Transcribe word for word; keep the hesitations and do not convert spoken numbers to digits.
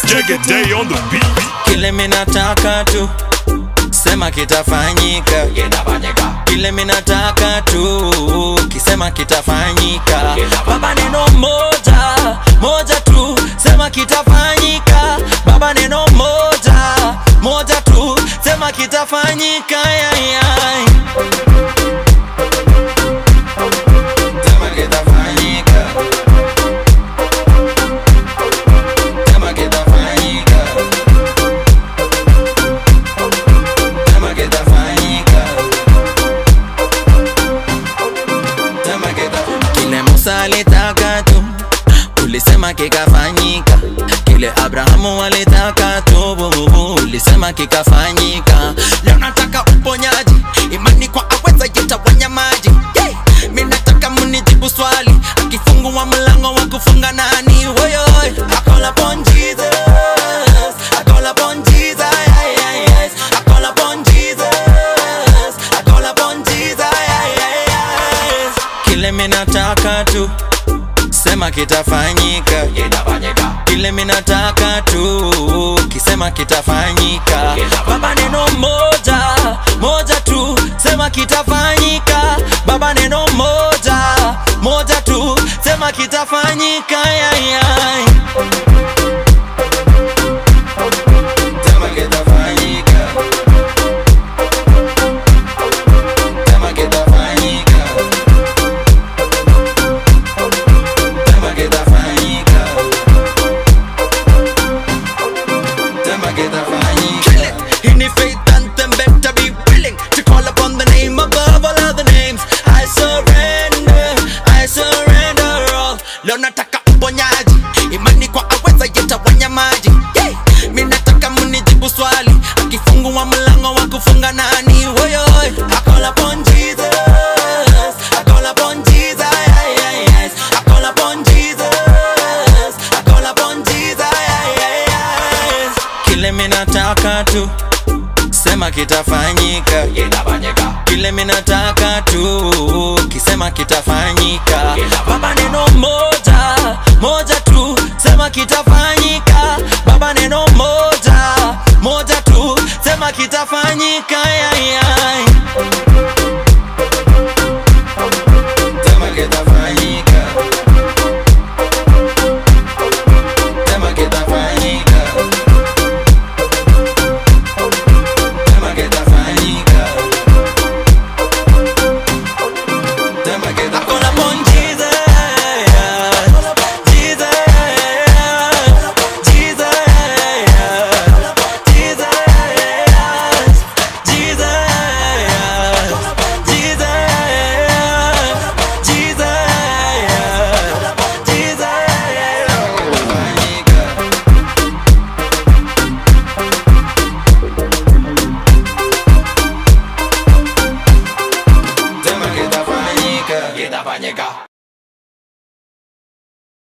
Jagger Day on the beat. Kile minataka tu sema kitafanyika, kile minataka tu kisema kitafanyika. Baba neno moja moja tu sema kitafanyika. Baba neno moja moja tu sema kitafanyika. Ay, ay. Sema kitafanyika. Sema kitafanyika. Sema kitafanyika. Sema kitafanyika. Kile Musa alitaka tu ulisema kikafanyika. Kile Abrahamu alitaka tu ulisema kikafanyika. Leo nataka uponyaji, imani kwa aweza yetawanya maji. Yeah. Mimi nataka munijibu swali, akifungua mlango wa kufunga nani? Woyo, I call upon Jesus, I call upon Jesus, yes, yes. I call upon Jesus, I call upon Jesus, yes, yes. Kile mimi nataka tu sema kitafanyika, kile minataka tu kisema kitafanyika. Baba neno moja moja tu sema kitafanyika. Baba neno moja moja tu sema kitafanyika. Ay, ay. Sema kitafanyika. Sema kitafanyika. Kill it. In the faith anthem, better be willing to call upon the name above all other names. I surrender, I surrender all. Leo nataka uponyaji, imani kwa aweza yetawanya maji. Yeah. Mimi nataka munijibu swali, akifungua mlango wa kufunga nani? Woyo, I call upon Jesus, I call upon Jesus, yes, yes. I call upon Jesus, I call upon Jesus, yes, yes. Kile minataka tu sema kitafanyika, kile minataka tu kisema kitafanyika. Baba neno moja moja tu sema kitafanyika. Baba neno moja moja tu sema kitafanyika. Ay, ay.